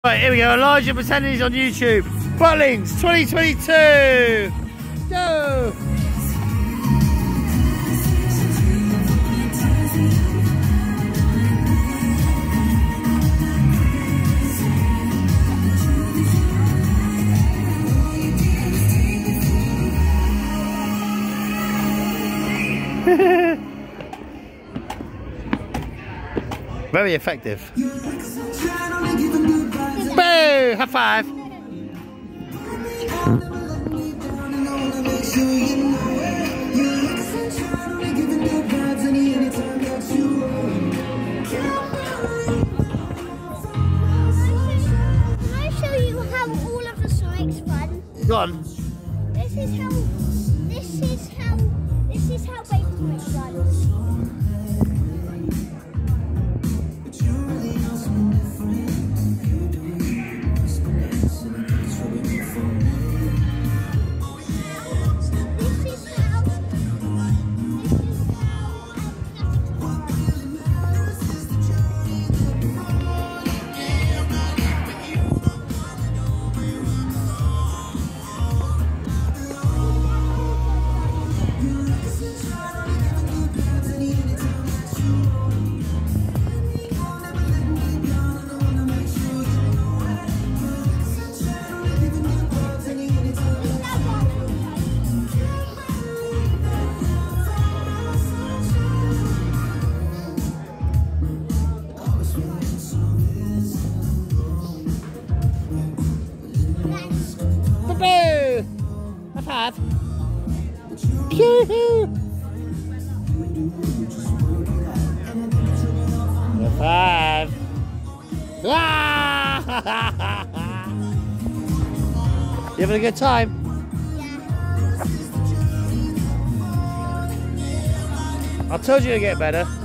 Right, here we go. Elijah pretending on YouTube. Butlins 2022. Go. Very effective. Boo! High five. Can I show you how all of the Sonic's fun? Go on. This is how Baby Sonic runs. High five. Yoo-hoo. High five. Ah! You having a good time? I told you to get better.